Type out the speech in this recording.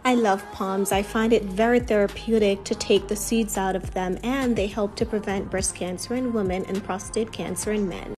I love palms. I find it very therapeutic to take the seeds out of them, and they help to prevent breast cancer in women and prostate cancer in men.